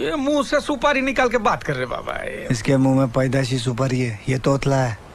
ये मुंह से सुपारी निकाल के बात कर रहे बाबा। इसके मुंह में पैदाशी सुपारी है, ये तोतला है।